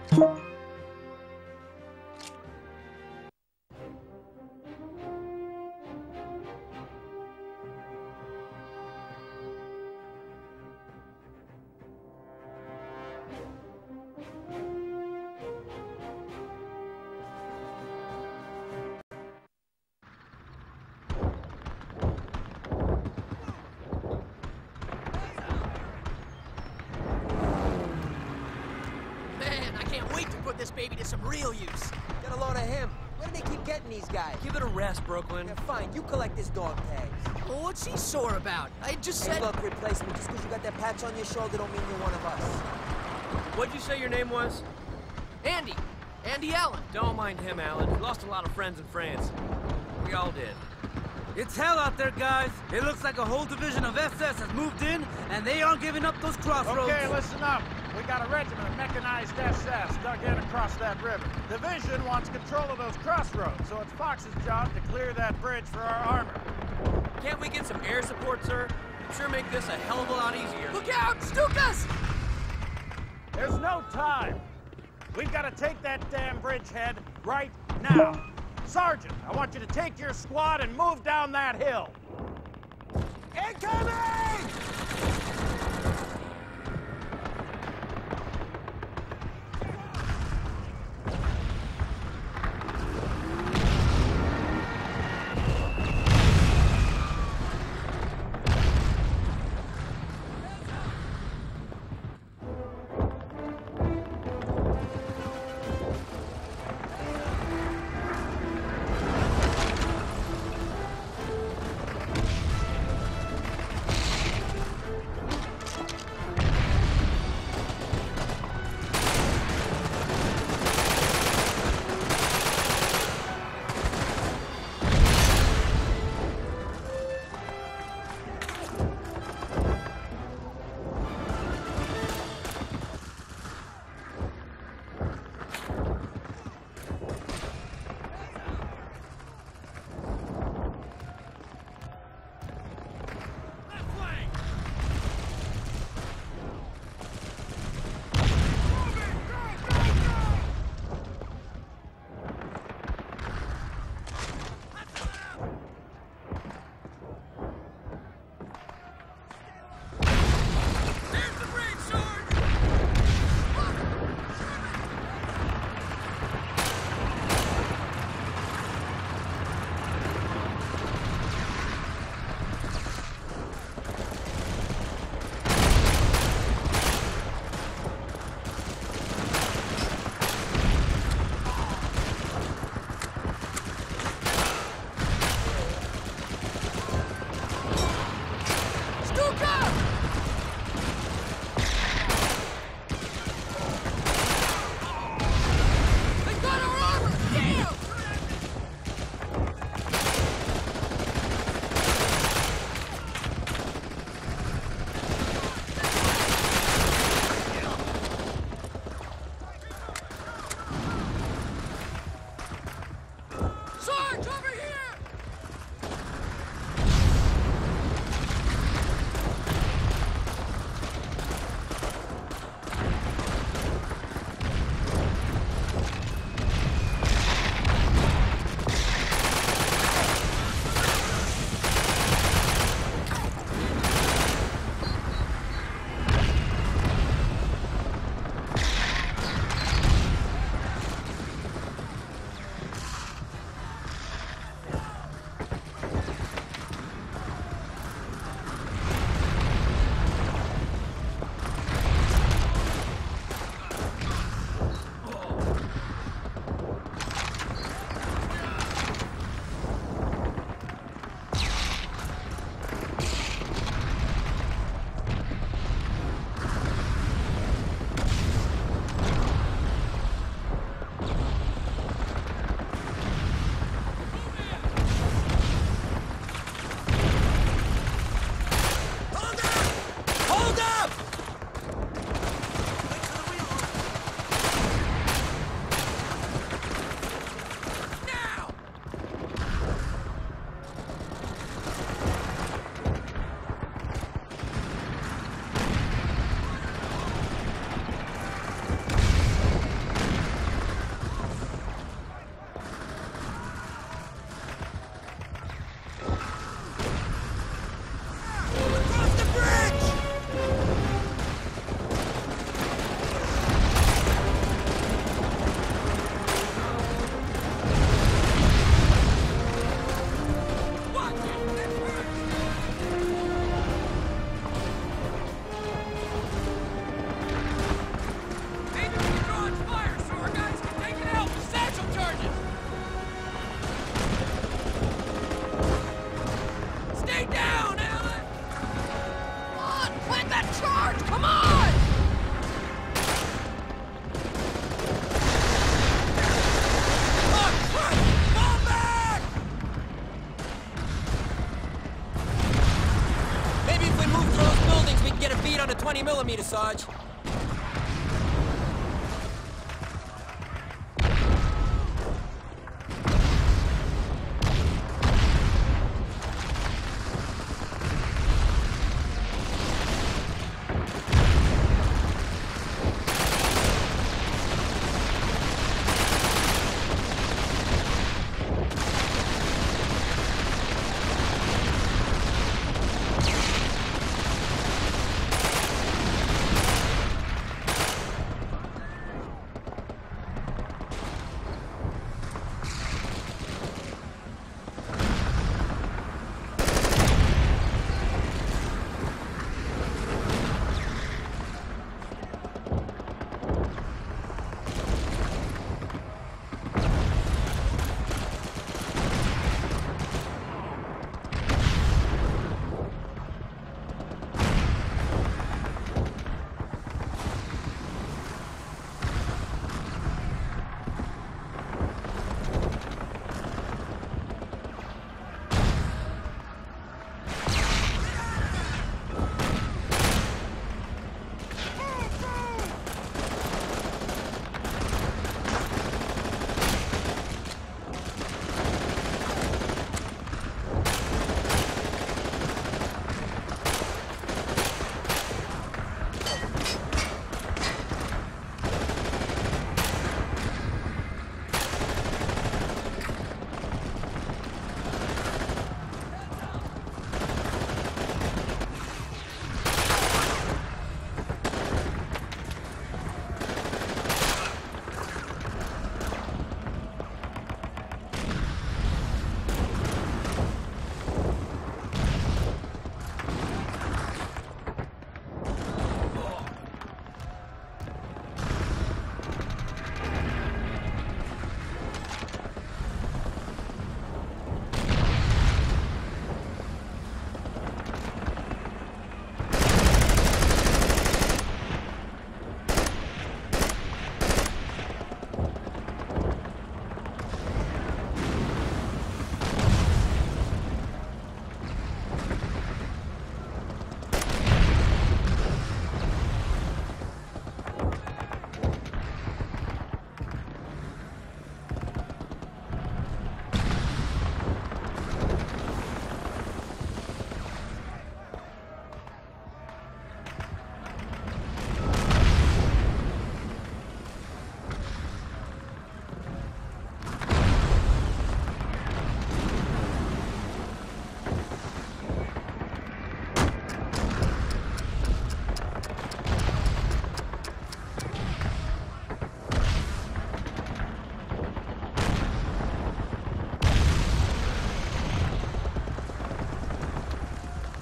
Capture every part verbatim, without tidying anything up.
This baby to some real use. Get a load of him. Where do they keep getting these guys? Give it a rest, Brooklyn. Yeah, fine. You collect his dog tags. Well, what's he sore about? I just Hey, said... look, replacement. Just because you got that patch on your shoulder don't mean you're one of us. What'd you say your name was? Andy. Andy Allen. Don't mind him, Alan. He lost a lot of friends in France. We all did. It's hell out there, guys. It looks like a whole division of S S has moved in, and they aren't giving up those crossroads. Okay, listen up. We got a regiment of mechanized S S dug in across that river. Division wants control of those crossroads, so it's Fox's job to clear that bridge for our armor. Can't we get some air support, sir? It'd sure make this a hell of a lot easier. Look out! Stukas! There's no time. We've got to take that damn bridgehead right now. Sergeant, I want you to take your squad and move down that hill. Incoming! Later, Sarge.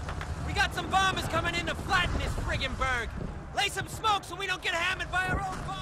Some bombers coming in to flatten this friggin' burg. Lay some smoke so we don't get hammered by our own bombs.